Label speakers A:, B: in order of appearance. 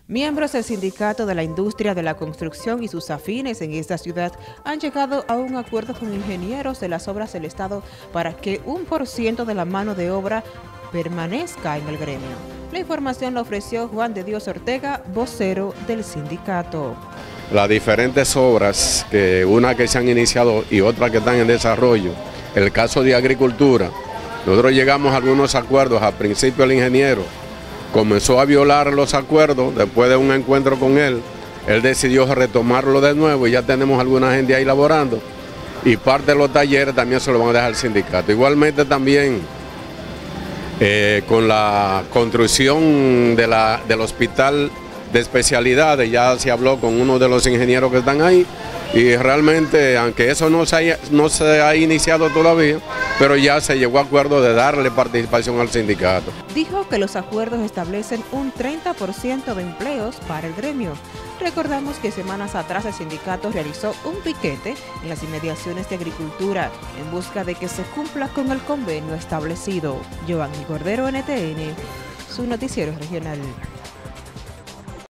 A: Miembros del Sindicato de la Industria de la Construcción y sus afines en esta ciudad han llegado a un acuerdo con ingenieros de las obras del Estado para que 1% de la mano de obra permanezca en el gremio. La información la ofreció Juan de Dios Ortega, vocero del sindicato.
B: Las diferentes obras, una que se han iniciado y otras que están en desarrollo, el caso de agricultura, nosotros llegamos a algunos acuerdos. Al principio el ingeniero comenzó a violar los acuerdos. Después de un encuentro con él decidió retomarlo de nuevo y ya tenemos alguna gente ahí laborando, y parte de los talleres también se lo van a dejar al sindicato. Igualmente también con la construcción del hospital de especialidades, ya se habló con uno de los ingenieros que están ahí, y realmente, aunque eso no se ha iniciado todavía, pero ya se llegó a acuerdo de darle participación al sindicato.
A: Dijo que los acuerdos establecen un 30% de empleos para el gremio. Recordamos que semanas atrás el sindicato realizó un piquete en las inmediaciones de agricultura en busca de que se cumpla con el convenio establecido. Giovanni Cordero, NTN, su noticiero regional.